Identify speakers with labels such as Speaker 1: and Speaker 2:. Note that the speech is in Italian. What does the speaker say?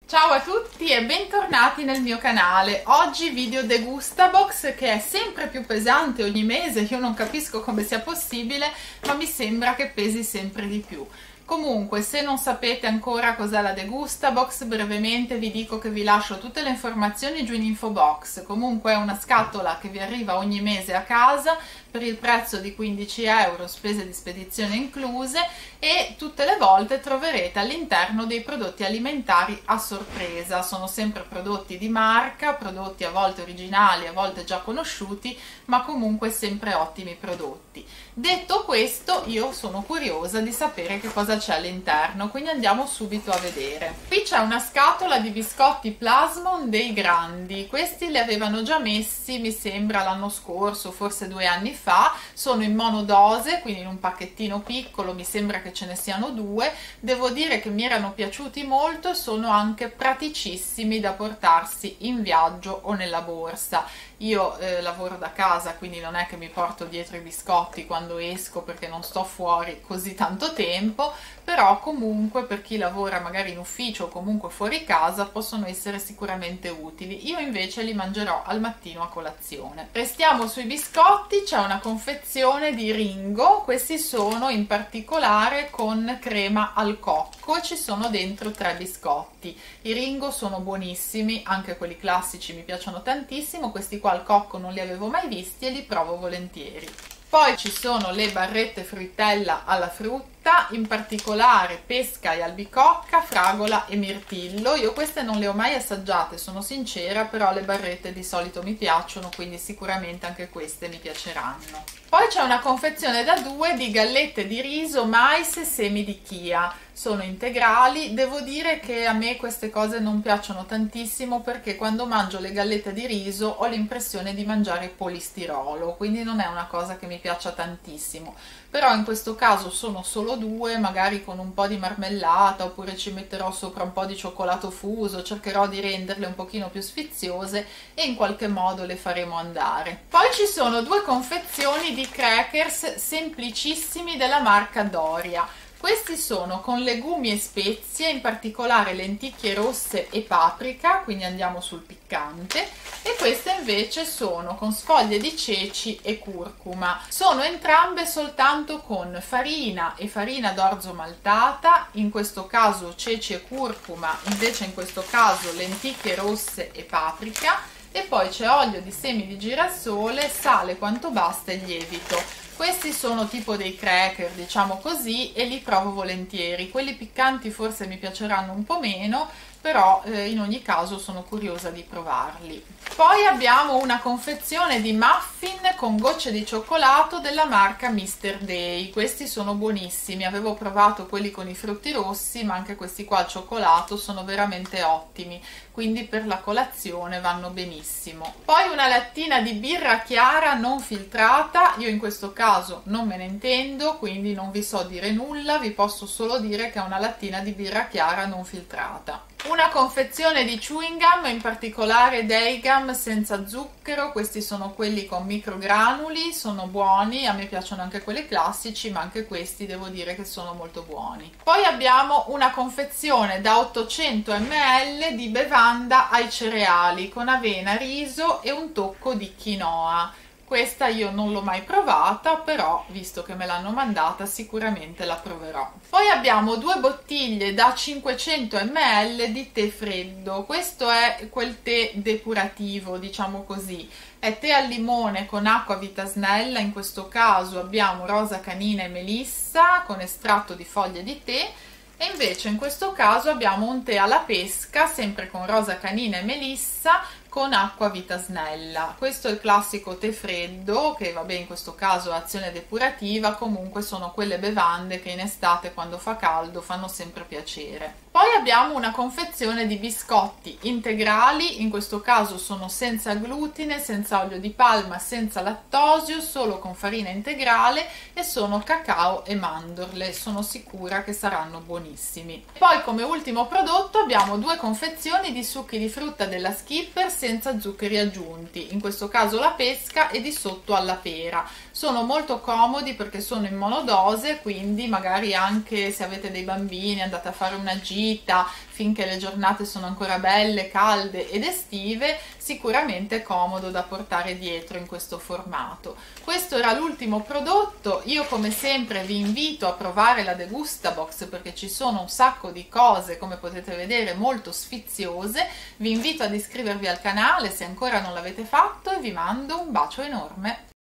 Speaker 1: Ciao a tutti e bentornati nel mio canale. Oggi video degustabox che è sempre più pesante ogni mese, io non capisco come sia possibile, ma mi sembra che pesi sempre di più. Comunque, se non sapete ancora cos'è la degustabox, brevemente vi dico che vi lascio tutte le informazioni giù in info box. Comunque è una scatola che vi arriva ogni mese a casa per il prezzo di 15 euro, spese di spedizione incluse, e tutte le volte troverete all'interno dei prodotti alimentari a sorpresa. Sono sempre prodotti di marca, prodotti a volte originali, a volte già conosciuti, ma comunque sempre ottimi prodotti. Detto questo, io sono curiosa di sapere che cosa c'è all'interno, quindi andiamo subito a vedere. Qui c'è una scatola di biscotti Plasmon dei grandi. Questi li avevano già messi, mi sembra, l'anno scorso, forse 2 anni fa. Sono in monodose, quindi in un pacchettino piccolo, mi sembra che ce ne siano 2. Devo dire che mi erano piaciuti molto e sono anche praticissimi da portarsi in viaggio o nella borsa. Io lavoro da casa, quindi non è che mi porto dietro i biscotti quando esco, perché non sto fuori così tanto tempo, però comunque per chi lavora magari in ufficio o comunque fuori casa possono essere sicuramente utili. Io invece li mangerò al mattino a colazione. Restiamo sui biscotti. C'è una confezione di Ringo, questi sono in particolare con crema al cocco e ci sono dentro 3 biscotti. I Ringo sono buonissimi, anche quelli classici mi piacciono tantissimo, questi qua al cocco non li avevo mai visti e li provo volentieri. Poi ci sono le barrette fruttella alla frutta, in particolare pesca e albicocca, fragola e mirtillo. Io queste non le ho mai assaggiate, sono sincera, però le barrette di solito mi piacciono, quindi sicuramente anche queste mi piaceranno. Poi c'è una confezione da 2 di gallette di riso, mais e semi di chia. Sono integrali. Devo dire che a me queste cose non piacciono tantissimo, perché quando mangio le gallette di riso ho l'impressione di mangiare polistirolo, quindi non è una cosa che mi piaccia tantissimo. Però in questo caso sono solo 2, magari con un po' di marmellata, oppure ci metterò sopra un po' di cioccolato fuso, cercherò di renderle un pochino più sfiziose e in qualche modo le faremo andare. Poi ci sono 2 confezioni di crackers semplicissimi della marca Doria. Questi sono con legumi e spezie, in particolare lenticchie rosse e paprika, quindi andiamo sul piccante, e queste invece sono con sfoglie di ceci e curcuma. Sono entrambe soltanto con farina e farina d'orzo maltata, in questo caso ceci e curcuma, invece in questo caso lenticchie rosse e paprika, e poi c'è olio di semi di girasole, sale quanto basta e lievito. Questi sono tipo dei cracker, diciamo così, e li provo volentieri. Quelli piccanti forse mi piaceranno un po' meno, però in ogni caso sono curiosa di provarli. Poi abbiamo una confezione di muffin con gocce di cioccolato della marca Mr. Day. Questi sono buonissimi, avevo provato quelli con i frutti rossi, ma anche questi qua al cioccolato sono veramente ottimi, quindi per la colazione vanno benissimo. Poi una lattina di birra chiara non filtrata. Io in questo caso non me ne intendo, quindi non vi so dire nulla, vi posso solo dire che è una lattina di birra chiara non filtrata. Una confezione di chewing gum, in particolare Daygum senza zucchero. Questi sono quelli con microgranuli, sono buoni, a me piacciono anche quelli classici, ma anche questi devo dire che sono molto buoni. Poi abbiamo una confezione da 800 ml di bevanda ai cereali con avena, riso e un tocco di quinoa. Questa io non l'ho mai provata, però visto che me l'hanno mandata sicuramente la proverò. Poi abbiamo 2 bottiglie da 500 ml di tè freddo. Questo è quel tè depurativo, diciamo così. È tè al limone con acqua vitasnella, in questo caso abbiamo rosa canina e melissa con estratto di foglie di tè. E invece in questo caso abbiamo un tè alla pesca, sempre con rosa canina e melissa, con acqua vitasnella. Questo è il classico tè freddo, che vabbè in questo caso è azione depurativa, comunque sono quelle bevande che in estate quando fa caldo fanno sempre piacere. Poi abbiamo una confezione di biscotti integrali, in questo caso sono senza glutine, senza olio di palma, senza lattosio, solo con farina integrale, e sono cacao e mandorle, sono sicura che saranno buonissimi. Poi come ultimo prodotto abbiamo 2 confezioni di succhi di frutta della Skipper senza zuccheri aggiunti, in questo caso la pesca e di sotto alla pera. sono molto comodi perché sono in monodose, quindi magari anche se avete dei bambini andate a fare una gita finché le giornate sono ancora belle, calde ed estive, sicuramente è comodo da portare dietro in questo formato. Questo era l'ultimo prodotto. Io come sempre vi invito a provare la Degustabox perché ci sono un sacco di cose, come potete vedere, molto sfiziose. Vi invito ad iscrivervi al canale se ancora non l'avete fatto e vi mando un bacio enorme.